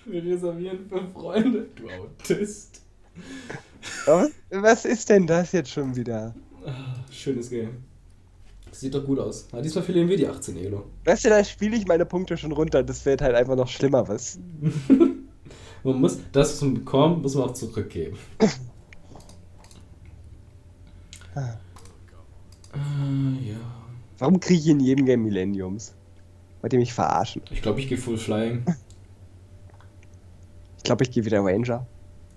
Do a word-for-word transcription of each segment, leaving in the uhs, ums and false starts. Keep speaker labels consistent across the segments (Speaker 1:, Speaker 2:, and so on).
Speaker 1: Wir reservieren für Freunde. Du Autist.
Speaker 2: Aber was ist denn das jetzt schon wieder?
Speaker 1: Ah, schönes Game. Sieht doch gut aus. Na, diesmal verlieren wir die achtzehn Elo.
Speaker 2: Weißt du, da spiele ich meine Punkte schon runter. Das wird halt einfach noch schlimmer, was?
Speaker 1: Man muss das zum Bekommen, muss man auch zurückgeben.
Speaker 2: Ah.
Speaker 1: Äh, ja.
Speaker 2: Warum kriege ich in jedem Game Millenniums? Wollt ihr mich verarschen?
Speaker 1: Ich glaube, ich gehe Full Flying.
Speaker 2: Ich glaube, ich gehe wieder Ranger.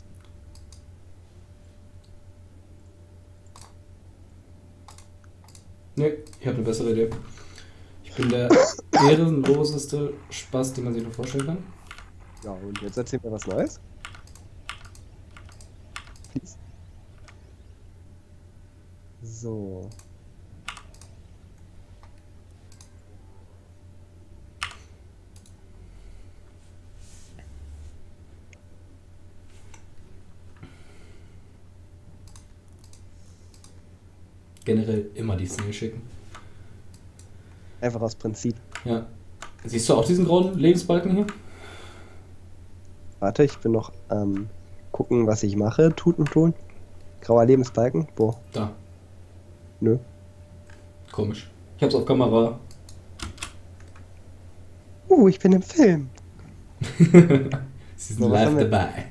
Speaker 1: Ne, ich habe eine bessere Idee. Ich bin der ehrenloseste Spaß, den man sich nur vorstellen kann.
Speaker 2: Ja, und jetzt erzählt mir was Neues. Please. So.
Speaker 1: Generell immer die Snail schicken.
Speaker 2: Einfach aus Prinzip.
Speaker 1: Ja. Siehst du auch diesen grauen Lebensbalken hier?
Speaker 2: Warte, ich bin noch ähm, gucken, was ich mache. Tut und tun. Grauer Lebensbalken. Wo?
Speaker 1: Da.
Speaker 2: Nö.
Speaker 1: Komisch. Ich hab's auf Kamera.
Speaker 2: Uh, ich bin im Film.
Speaker 1: Sie sind
Speaker 2: So, was
Speaker 1: live
Speaker 2: haben wir?
Speaker 1: dabei.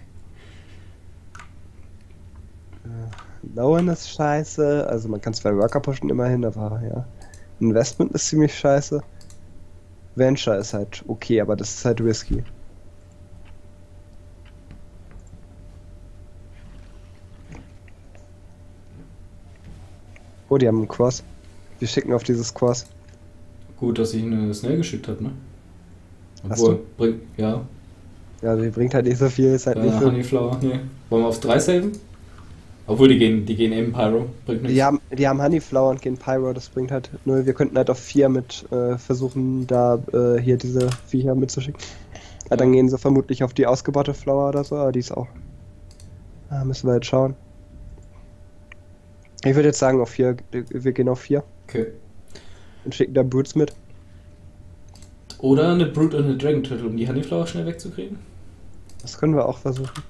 Speaker 2: Lowen ist scheiße. Also man kann zwei Worker pushen immerhin, aber ja. Investment ist ziemlich scheiße. Venture ist halt okay, aber das ist halt risky. Oh, die haben einen Cross. Wir schicken auf dieses Cross.
Speaker 1: Gut, dass ich eine Snail geschickt habe, ne?
Speaker 2: Hast
Speaker 1: Obwohl,
Speaker 2: du?
Speaker 1: bringt, ja.
Speaker 2: Ja, die bringt halt nicht so viel, ist halt
Speaker 1: Äh,
Speaker 2: nicht so.
Speaker 1: Honeyflower, nee. Wollen wir auf drei saven? Obwohl, die gehen, die gehen eben Pyro. Bringt nichts.
Speaker 2: Die haben, die haben Honeyflower und gehen Pyro, das bringt halt null. Wir könnten halt auf vier mit äh, versuchen, da äh, hier diese Viecher mitzuschicken. Ja, dann gehen sie vermutlich auf die ausgebaute Flower oder so, aber die ist auch. Ah, müssen wir jetzt schauen. Ich würde jetzt sagen auf vier, wir gehen auf vier
Speaker 1: Okay.
Speaker 2: und schicken da Brutes mit.
Speaker 1: Oder eine Brute und eine Dragon Turtle, um die Honeyflower schnell wegzukriegen.
Speaker 2: Das können wir auch versuchen.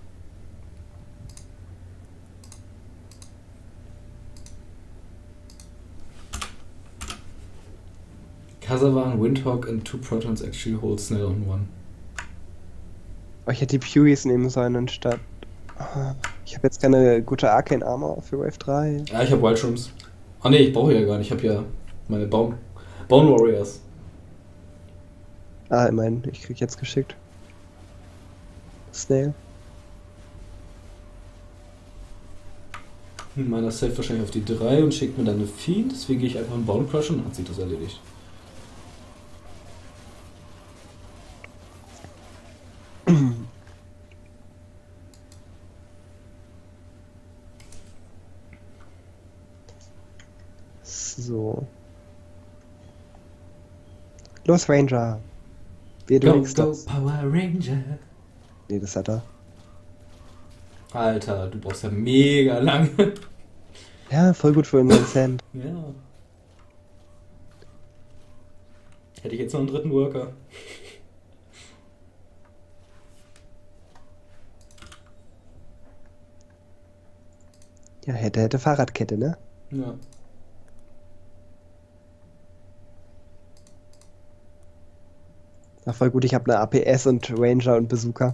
Speaker 1: Kazavan, Windhawk and two Protons actually hold Snail on one.
Speaker 2: Oh, ich hätte die Pewees nehmen sollen anstatt. Ah, ich habe jetzt keine gute Arcane Armor für Wave drei.
Speaker 1: Ja, ich habe Wildshrooms. Ah ne, ich brauche ja gar nicht. Ich habe ja meine Bone, Bone Warriors.
Speaker 2: Ah, immerhin, ich krieg jetzt geschickt. Snail.
Speaker 1: Meiner safe wahrscheinlich auf die drei und schickt mir dann eine Fiend. Deswegen gehe ich einfach einen Bone Crush und dann hat sich das erledigt.
Speaker 2: So. Los, Ranger. Wir
Speaker 1: Go,
Speaker 2: du
Speaker 1: go,
Speaker 2: das.
Speaker 1: Power Ranger.
Speaker 2: Nee, das hat er.
Speaker 1: Alter, du brauchst ja mega lange.
Speaker 2: Ja, voll gut für unseren Sand.
Speaker 1: Ja. Hätte ich jetzt noch einen dritten Worker.
Speaker 2: Ja, hätte, hätte Fahrradkette, ne?
Speaker 1: Ja.
Speaker 2: Ach, voll gut, ich habe eine A P S und Ranger und Bazooka.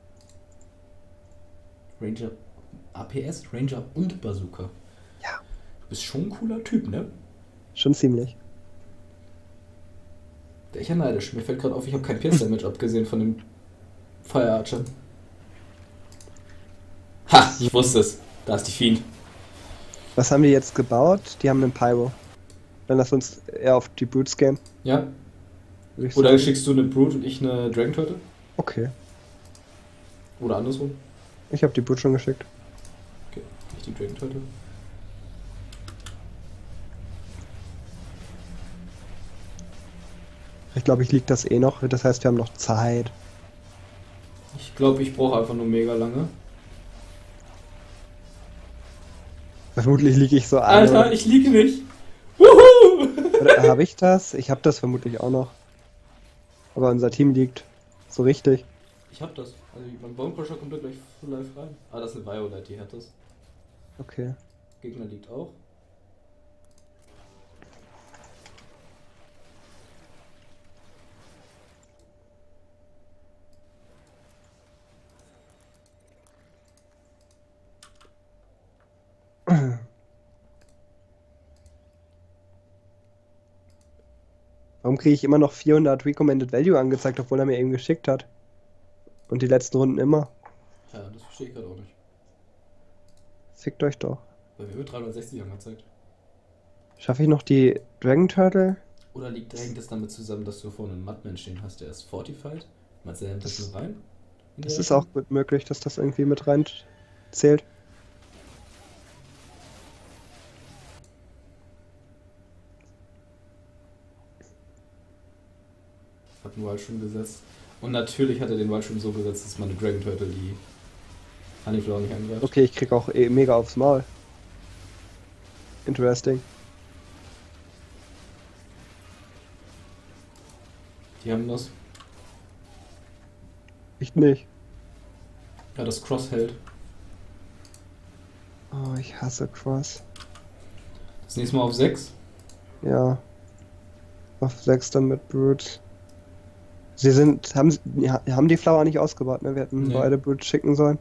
Speaker 1: Ranger. A P S, Ranger und Bazooka.
Speaker 2: Ja.
Speaker 1: Du bist schon ein cooler Typ, ne?
Speaker 2: Schon ziemlich.
Speaker 1: Der ist ja neidisch. Mir fällt gerade auf, ich habe kein Pierce Damage abgesehen von dem Fire Archer. Ha, ich wusste es. Da ist die Fiend.
Speaker 2: Was haben die jetzt gebaut? Die haben einen Pyro. Dann lass uns eher auf die Brutes gehen.
Speaker 1: Ja?
Speaker 2: Würde ich
Speaker 1: Oder
Speaker 2: sagen.
Speaker 1: schickst du eine Brute und ich eine Dragon Turtle?
Speaker 2: Okay.
Speaker 1: Oder andersrum?
Speaker 2: Ich habe die Brute schon geschickt.
Speaker 1: Okay, ich die Dragon Turtle.
Speaker 2: Ich glaube, ich lieg das eh noch. Das heißt, wir haben noch Zeit.
Speaker 1: Ich glaube, ich brauche einfach nur mega lange.
Speaker 2: Vermutlich liege ich so an.
Speaker 1: Alter, ich liege nicht. Wuhu!
Speaker 2: Oder habe ich das? Ich habe das vermutlich auch noch. Aber unser Team liegt so richtig.
Speaker 1: Ich hab das. Also mein Bone Crusher kommt da gleich live rein. Ah, das ist eine Violet, die hat das.
Speaker 2: Okay.
Speaker 1: Gegner liegt auch.
Speaker 2: Warum kriege ich immer noch vierhundert Recommended Value angezeigt, obwohl er mir eben geschickt hat? Und die letzten Runden immer.
Speaker 1: Ja, das verstehe ich gerade auch nicht.
Speaker 2: Fickt euch doch.
Speaker 1: Bei mir wird dreihundertsechzig angezeigt.
Speaker 2: Schaffe ich noch die Dragon Turtle?
Speaker 1: Oder liegt hängt das damit zusammen, dass du vorne einen Mudman stehen hast, der ist fortified? Meinst du, der nimmt das mit rein? In
Speaker 2: Das
Speaker 1: die
Speaker 2: ist
Speaker 1: Rechnung?
Speaker 2: auch gut möglich, dass das irgendwie mit rein zählt.
Speaker 1: Hat einen Wildstream gesetzt. Und natürlich hat er den Wildstream so gesetzt, dass meine Dragon Turtle die Honeyflower nicht angreift.
Speaker 2: Okay, ich krieg auch eh mega aufs Maul. Interesting.
Speaker 1: Die haben das.
Speaker 2: Ich nicht.
Speaker 1: Ja, das Cross hält.
Speaker 2: Oh, ich hasse Cross.
Speaker 1: Das nächste Mal auf sechs.
Speaker 2: Ja. Auf sechs dann mit Brute. Sie sind. Haben, sie- ja, haben die Flower nicht ausgebaut, ne? Wir hätten
Speaker 1: Nee.
Speaker 2: beide Brute schicken sollen.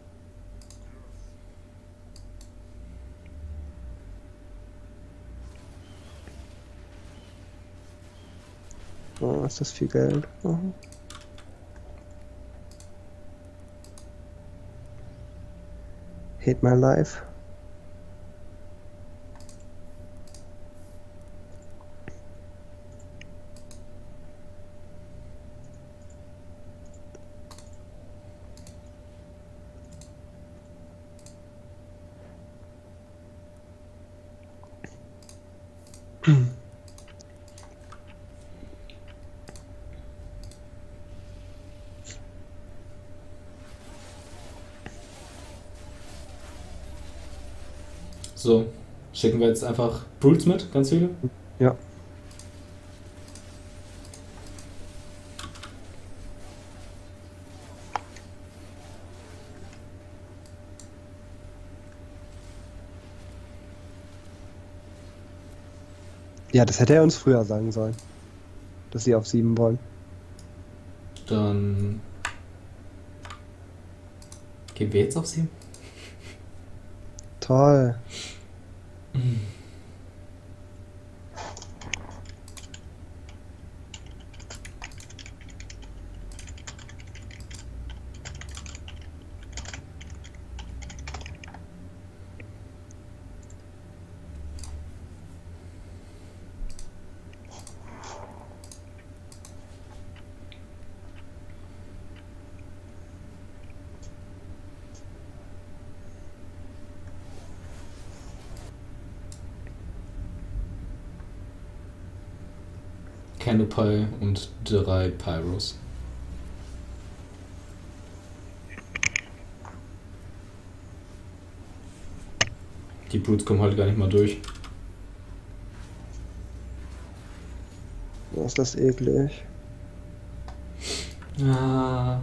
Speaker 2: Oh, ist das viel Geld. Oh. Hate my life.
Speaker 1: So. Schicken wir jetzt einfach Brutes mit, ganz viele.
Speaker 2: Ja. Ja, das hätte er uns früher sagen sollen. Dass sie auf sieben wollen.
Speaker 1: Dann. Gehen wir jetzt auf sieben?
Speaker 2: Toll.
Speaker 1: Canopy und drei Pyros. Die Brutes kommen halt gar nicht mal durch.
Speaker 2: Oh, ist das eklig.
Speaker 1: Ah.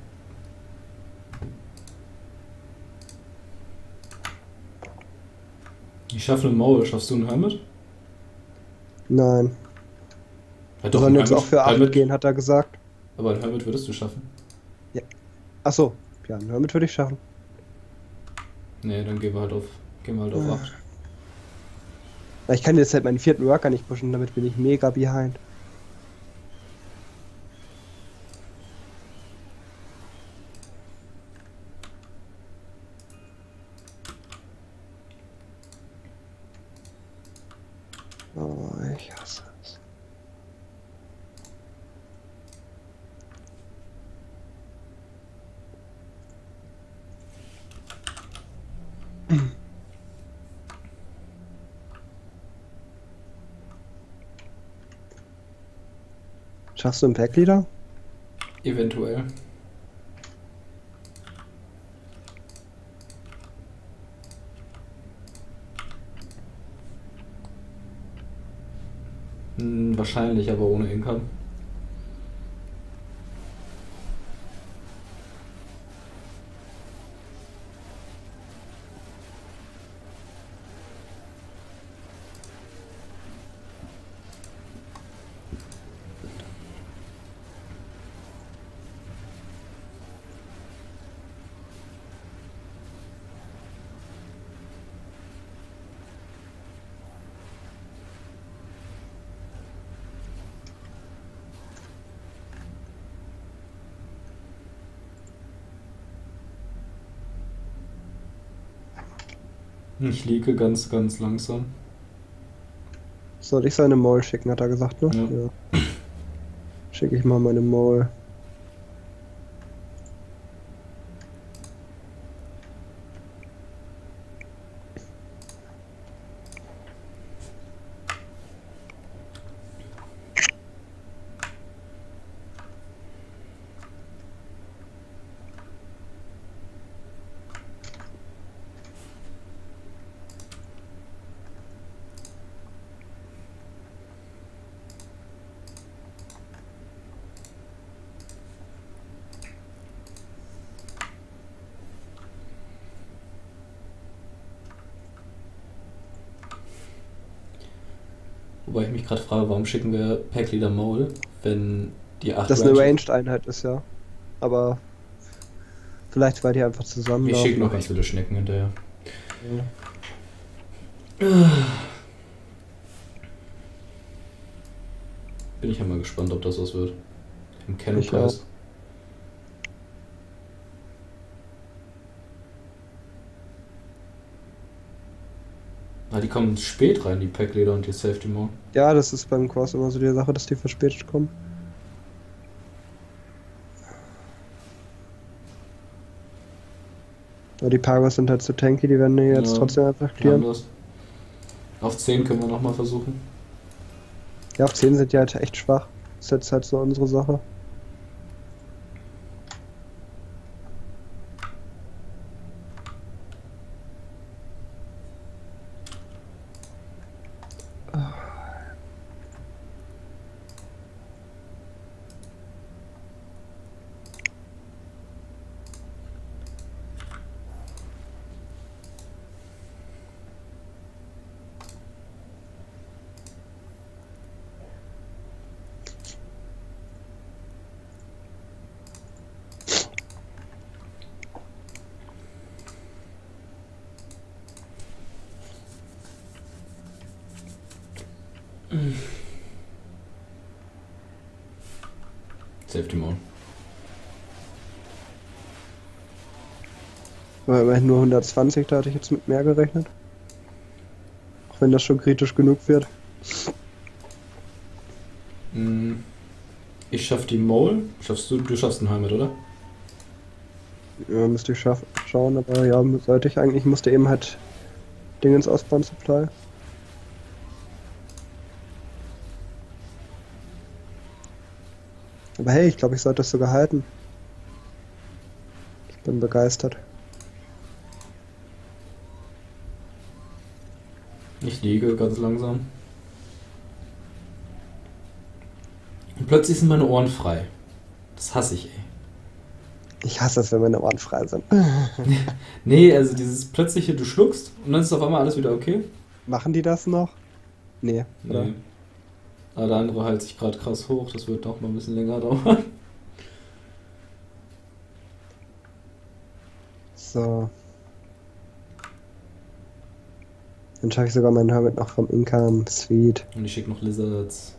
Speaker 1: Ich schaffe eine Maul. Schaffst du einen Hermit?
Speaker 2: Nein.
Speaker 1: Ja,
Speaker 2: Wir
Speaker 1: doch,
Speaker 2: sollen
Speaker 1: ein
Speaker 2: jetzt auch für acht
Speaker 1: Hermit,
Speaker 2: gehen, hat er gesagt.
Speaker 1: aber ein Hermit würdest du schaffen.
Speaker 2: Achso, ja, einen Hermit würde ich schaffen.
Speaker 1: Nee, dann gehen wir halt auf, gehen wir halt auf
Speaker 2: Ah.
Speaker 1: acht.
Speaker 2: Weil ich kann jetzt halt meinen vierten Worker nicht pushen, damit bin ich mega behind. Oh, ich hasse es. Schaffst du einen Packleader?
Speaker 1: Eventuell. Hm, wahrscheinlich, aber ohne Income. Ich liege ganz, ganz langsam.
Speaker 2: Soll ich seine Maul schicken, hat er gesagt, ne?
Speaker 1: Ja.
Speaker 2: Ja. Schicke ich mal meine Maul.
Speaker 1: Wobei ich mich gerade frage, warum schicken wir Pack Leader Mole, wenn die acht
Speaker 2: Das eine
Speaker 1: Range-
Speaker 2: Ranged-Einheit ist, ja. Aber vielleicht, weil die einfach zusammen.
Speaker 1: Ich schicke noch ganz viele Schnecken hinterher.
Speaker 2: Ja.
Speaker 1: Bin ich ja mal gespannt, ob das was wird. Im
Speaker 2: Ich
Speaker 1: Canopies. Ah, die kommen spät rein, die Pack Leader und die Safety Mole.
Speaker 2: Ja, das ist beim Cross immer so die Sache, dass die verspätet kommen. Aber die Pyros sind halt zu tanky, die werden hier jetzt
Speaker 1: Ja,
Speaker 2: trotzdem einfach
Speaker 1: Wir haben
Speaker 2: clearen.
Speaker 1: das. Auf zehn können wir nochmal versuchen.
Speaker 2: Ja, auf zehn sind die halt echt schwach. Das ist jetzt halt so unsere Sache.
Speaker 1: Safety Mole.
Speaker 2: Aber immerhin nur hundertzwanzig, da hatte ich jetzt mit mehr gerechnet. Auch wenn das schon kritisch genug wird.
Speaker 1: Mm, Ich schaff die Mole. Schaffst du? Du schaffst einen Heimat, oder?
Speaker 2: Ja, müsste ich schaffen, schauen, aber ja, sollte ich eigentlich, musste eben halt Dingens ausbauen, Supply. Aber hey, ich glaube, ich sollte das sogar halten. Ich bin begeistert.
Speaker 1: Ich liege ganz langsam. Und plötzlich sind meine Ohren frei. Das hasse ich, ey.
Speaker 2: Ich hasse es, wenn meine Ohren frei sind.
Speaker 1: Nee, also dieses plötzliche, du schluckst und dann ist auf einmal alles wieder okay.
Speaker 2: Machen die das noch? Nee, oder?
Speaker 1: Nee. Aber der andere hält sich gerade krass hoch, das wird doch mal ein bisschen länger dauern.
Speaker 2: So. Dann schaffe ich sogar meinen Hermit noch vom Income. Sweet.
Speaker 1: Und ich schicke noch Lizards.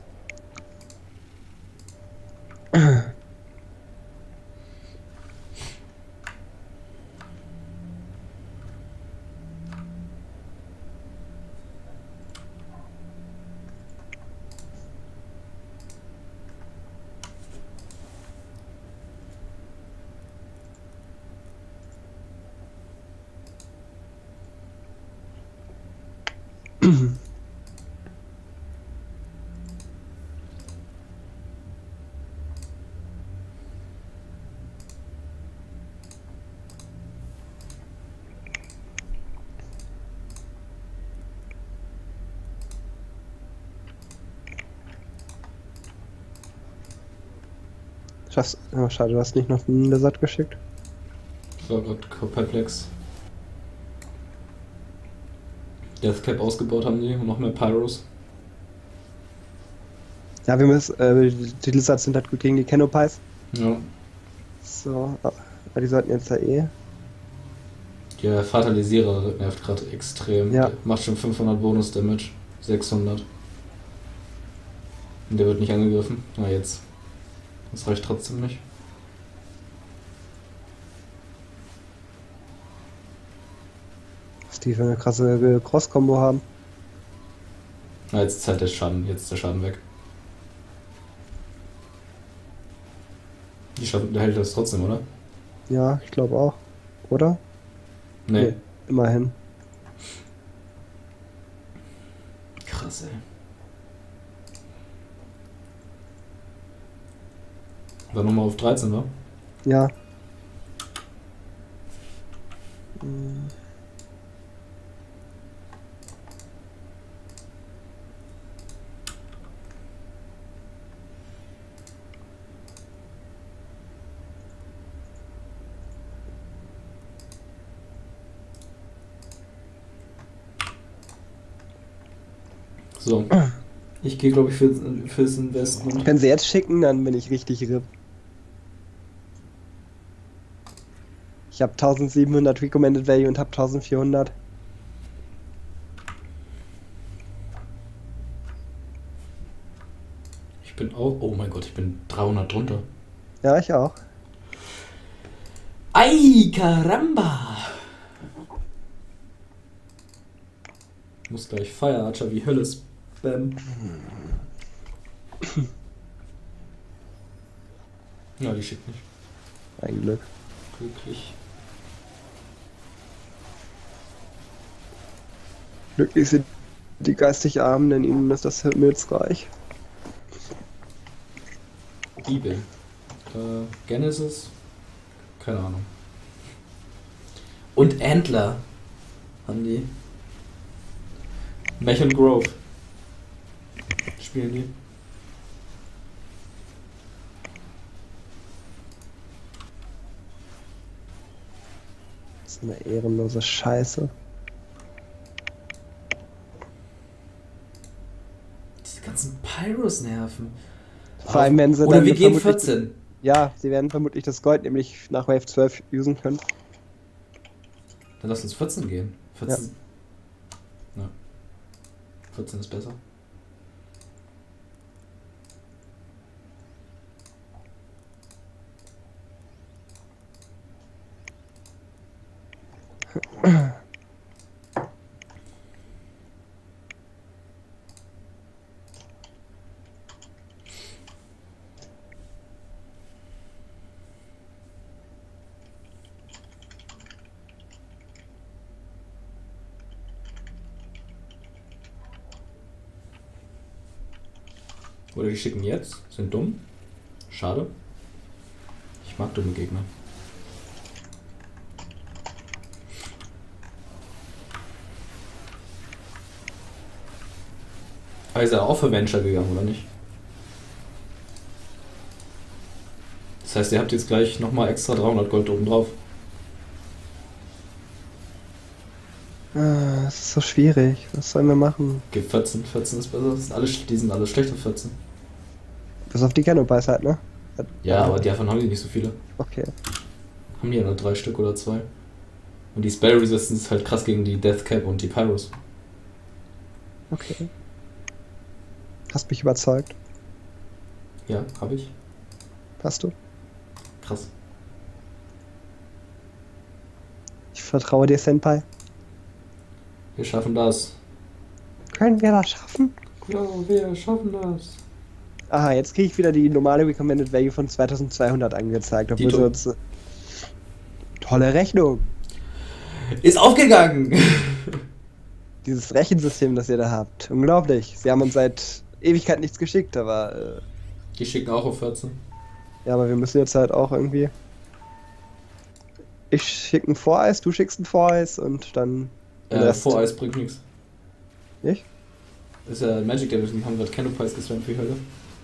Speaker 2: Schaffst, oh, schade, du hast nicht noch einen Lizard geschickt.
Speaker 1: Ich war gerade perplex. Deathcap ausgebaut haben die und noch mehr Pyros.
Speaker 2: Ja, wir müssen, äh, die Lizards sind halt gut gegen die Canopies.
Speaker 1: Ja.
Speaker 2: So, aber die sollten jetzt da eh.
Speaker 1: Der Fatalisierer nervt gerade extrem.
Speaker 2: Ja.
Speaker 1: Der macht schon fünfhundert Bonus-Damage. sechshundert. Und der wird nicht angegriffen. Na jetzt. Das reicht trotzdem nicht.
Speaker 2: Was die für eine krasse Cross-Kombo haben.
Speaker 1: Na, jetzt ist halt der Schaden, jetzt ist der Schaden weg. Die schaffen, der hält das trotzdem, oder?
Speaker 2: Ja, ich glaube auch. Oder?
Speaker 1: Nee.
Speaker 2: Nee, immerhin.
Speaker 1: Krass, ey. War nochmal auf dreizehn, wa?
Speaker 2: Ja. Hm.
Speaker 1: So. Ich gehe, glaube ich, für, fürs Investment.
Speaker 2: Wenn sie jetzt schicken, dann bin ich richtig R I P. Ich habe eintausendsiebenhundert Recommended Value und habe eintausendvierhundert.
Speaker 1: Ich bin auch. Oh mein Gott, ich bin dreihundert drunter.
Speaker 2: Ja, ich auch.
Speaker 1: Ay, caramba! Ich muss gleich Fire Archer wie Hölle spammen. Ja, die schickt nicht.
Speaker 2: Ein Glück.
Speaker 1: Glücklich.
Speaker 2: Glücklich sind die geistig Armen, denn ihnen ist das Himmelsreich.
Speaker 1: Evil. Äh, Genesis? Keine Ahnung. Und Antler haben die. Mech and Grove. Spielen die.
Speaker 2: Das ist eine ehrenlose Scheiße.
Speaker 1: Diese ganzen Pyros nerven.
Speaker 2: Vor allem, wenn sie
Speaker 1: Oder
Speaker 2: dann
Speaker 1: wir gehen
Speaker 2: vermutlich-
Speaker 1: vierzehn.
Speaker 2: Ja, sie werden vermutlich das Gold nämlich nach Wave zwölf usen können.
Speaker 1: Dann lass uns vierzehn gehen. vierzehn. Ja. vierzehn ist besser. Oder die schicken jetzt, sind dumm. Schade. Ich mag dumme Gegner. Aber ist er auch für Venture gegangen, oder nicht? Das heißt, ihr habt jetzt gleich nochmal extra dreihundert Gold oben drauf.
Speaker 2: Ah, das ist so schwierig. Was sollen wir machen?
Speaker 1: Gib vierzehn, vierzehn ist besser. Das sind alle, die sind alle schlecht auf vierzehn.
Speaker 2: Bis auf die Canopies halt, ne?
Speaker 1: Ja, aber davon haben die nicht so viele.
Speaker 2: Okay.
Speaker 1: Haben die ja nur drei Stück oder zwei. Und die Spell Resistance ist halt krass gegen die Death Cap und die Pyros.
Speaker 2: Okay. Hast mich überzeugt.
Speaker 1: Ja, hab ich.
Speaker 2: Hast du?
Speaker 1: Krass.
Speaker 2: Ich vertraue dir, Senpai.
Speaker 1: Wir schaffen das.
Speaker 2: Können wir das schaffen?
Speaker 1: Ja, wir schaffen das.
Speaker 2: Aha, jetzt kriege ich wieder die normale Recommended Value von zweitausendzweihundert angezeigt. Obwohl
Speaker 1: Die
Speaker 2: sie uns... Tolle Rechnung.
Speaker 1: Ist aufgegangen!
Speaker 2: Dieses Rechensystem, das ihr da habt. Unglaublich. Sie haben uns seit Ewigkeit nichts geschickt, aber... Äh,
Speaker 1: Die schicken auch auf vierzehn.
Speaker 2: ja, aber wir müssen jetzt halt auch irgendwie... Ich schicke ein Voreis, du schickst ein Voreis und dann... den
Speaker 1: Äh,
Speaker 2: Rest.
Speaker 1: Voreis bringt nichts.
Speaker 2: Nicht?
Speaker 1: Ist ja Magic Devils, die haben gerade Canopies gespammt für die Hölle.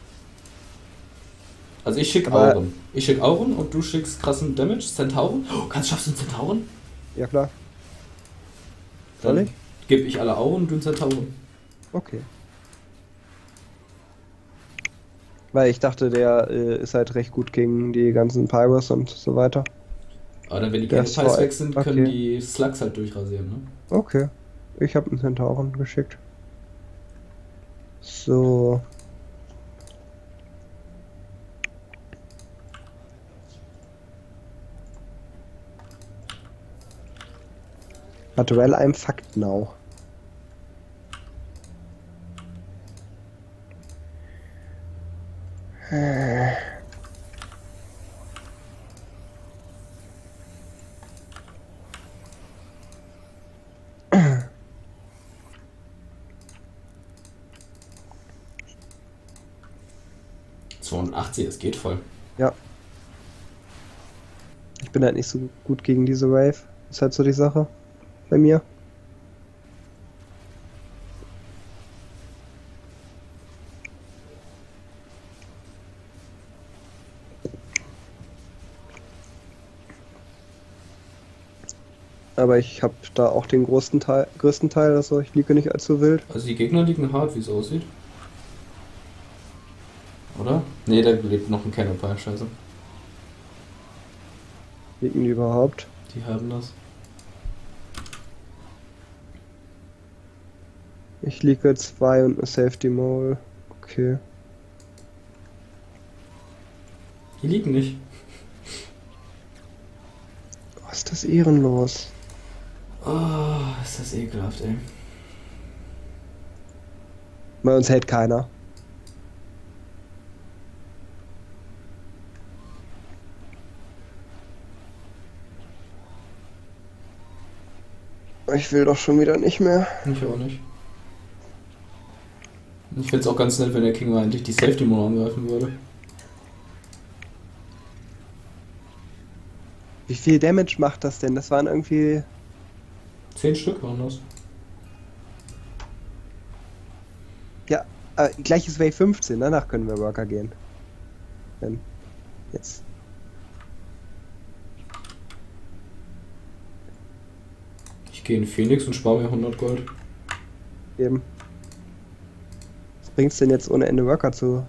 Speaker 1: Also ich schick
Speaker 2: Aber-
Speaker 1: Auren. Ich schick Auren und du schickst krassen Damage. Zentauren. Oh, kannst schaffst du einen Zentauren?
Speaker 2: Ja, klar. Soll
Speaker 1: Dann
Speaker 2: ich?
Speaker 1: gebe ich alle Auren und du einen Zentauren.
Speaker 2: Okay. Weil ich dachte, der äh, ist halt recht gut gegen die ganzen Pyros und so weiter.
Speaker 1: Aber dann, wenn die
Speaker 2: Der
Speaker 1: Canopies
Speaker 2: ist vor-
Speaker 1: weg sind, können
Speaker 2: okay.
Speaker 1: die Slugs halt durchrasieren, ne?
Speaker 2: Okay. Ich habe einen Zentauren geschickt. So. But well, I'm fucked now.
Speaker 1: zweiundachtzig, es geht voll.
Speaker 2: Ja. Ich bin halt nicht so gut gegen diese Wave. Ist halt so die Sache bei mir. Aber ich habe da auch den größten Teil, größten Teil, also ich liege nicht allzu wild.
Speaker 1: Also die Gegner liegen hart, wie es aussieht. Oder? Ne, da lebt noch ein Canopy, scheiße.
Speaker 2: Liegen die überhaupt?
Speaker 1: Die haben das.
Speaker 2: Ich liege zwei und eine Safety Mole. Okay.
Speaker 1: Die liegen nicht.
Speaker 2: Oh, ist das ehrenlos.
Speaker 1: Oh, ist das ekelhaft, ey.
Speaker 2: Bei uns hält keiner. Ich will doch schon wieder nicht mehr.
Speaker 1: Ich auch nicht. Ich find's auch ganz nett, wenn der King mal endlich die Safety Mode angreifen würde.
Speaker 2: Wie viel Damage macht das denn? Das waren irgendwie...
Speaker 1: Zehn Stück waren das.
Speaker 2: Ja, äh, gleiches Wave fünfzehn, danach können wir Worker gehen. Wenn... Jetzt.
Speaker 1: Ich gehe in Phoenix und spare mir hundert Gold.
Speaker 2: Eben. Was bringt's denn jetzt ohne Ende Worker zu?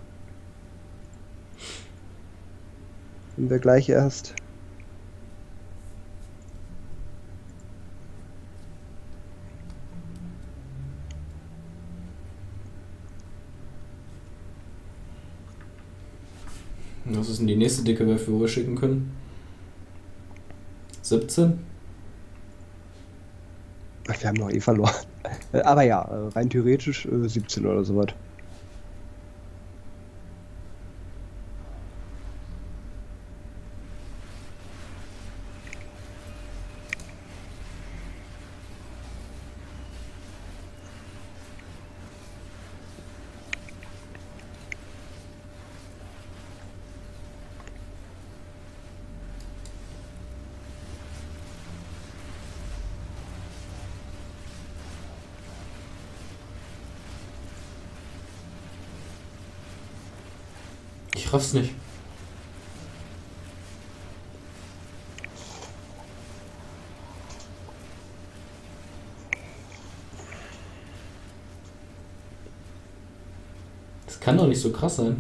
Speaker 2: Wenn wir gleich erst...
Speaker 1: Was ist denn die nächste dicke Wave, wo wir schicken können? siebzehn?
Speaker 2: Ach, wir haben noch eh verloren. Aber ja, rein theoretisch äh, siebzehn oder sowas.
Speaker 1: Ich raff's nicht. Das kann doch nicht so krass sein.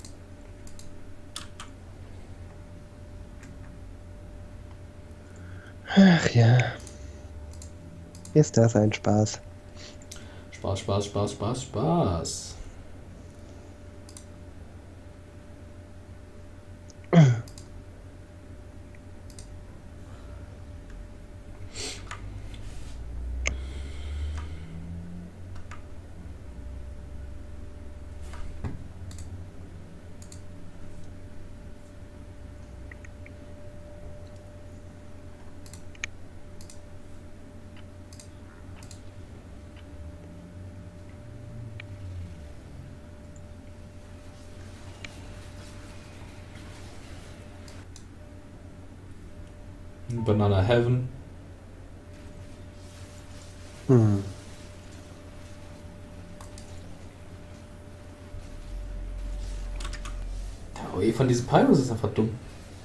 Speaker 2: Ach ja. Ist das ein Spaß?
Speaker 1: Spaß, Spaß, Spaß, Spaß, Spaß. Banana Heaven.
Speaker 2: Hm.
Speaker 1: Der A O E von diesen Pyros ist einfach dumm.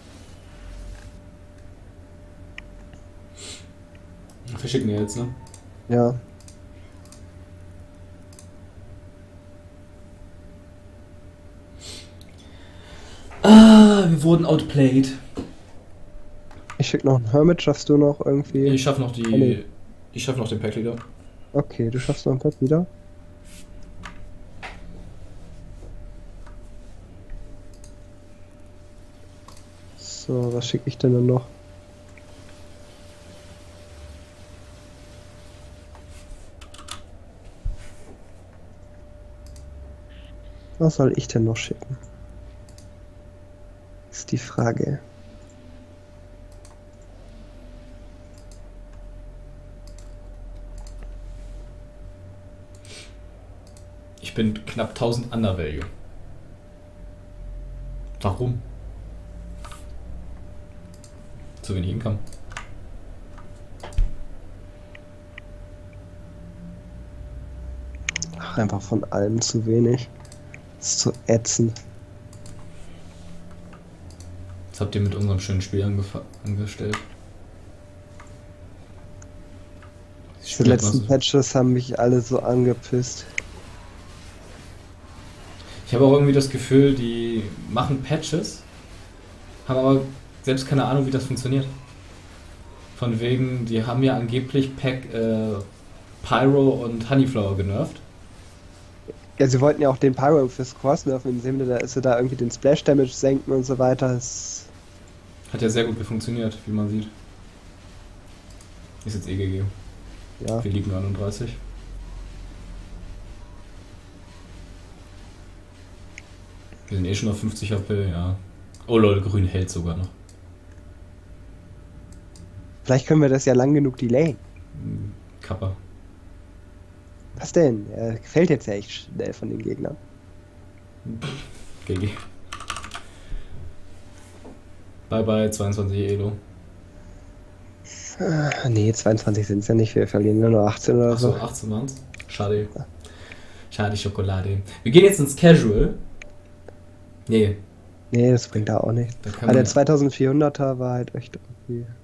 Speaker 1: Wir schicken ja jetzt, ne?
Speaker 2: Ja.
Speaker 1: Ah, wir wurden outplayed.
Speaker 2: Ich schick noch einen Hermit, schaffst du noch irgendwie?
Speaker 1: Ich schaff noch die.
Speaker 2: Oh, nee.
Speaker 1: Ich schaff noch den Pack Leader.
Speaker 2: Okay, du schaffst noch ein Pad wieder. So, was schicke ich denn dann noch? Was soll ich denn noch schicken? Ist die Frage.
Speaker 1: Ich bin knapp tausend Undervalue. Warum? Zu wenig Income.
Speaker 2: Ach, einfach von allem zu wenig. Das ist zu ätzend.
Speaker 1: Was habt ihr mit unserem schönen Spiel angestellt?
Speaker 2: Die letzten Patches haben mich alle so angepisst.
Speaker 1: Ich habe auch irgendwie das Gefühl, die machen Patches, haben aber selbst keine Ahnung, wie das funktioniert. Von wegen, die haben ja angeblich Pack, äh, Pyro und Honeyflower genervt.
Speaker 2: Ja, sie wollten ja auch den Pyro fürs Cross nerven, im Sinne, da ist sie da irgendwie den Splash Damage senken und so weiter. Das
Speaker 1: hat ja sehr gut funktioniert, wie man sieht. Ist jetzt E G G.
Speaker 2: Ja.
Speaker 1: Wir liegen neununddreißig. Wir sind eh schon auf fünfzig H P, ja. Oh lol, grün hält sogar noch.
Speaker 2: Vielleicht können wir das ja lang genug delayen.
Speaker 1: Kappa.
Speaker 2: Was denn? Er gefällt jetzt ja echt schnell von den Gegnern.
Speaker 1: G G. Bye bye, zweiundzwanzig Elo.
Speaker 2: Ah, nee, zweiundzwanzig sind es ja nicht, wir verlieren nur noch achtzehn oder so.
Speaker 1: Achso, achtzehn waren's? Schade. Schade Schokolade. Wir gehen jetzt ins Casual. Nee.
Speaker 2: Nee, das bringt da auch nichts. Aber der zweitausendvierhunderter war halt echt irgendwie...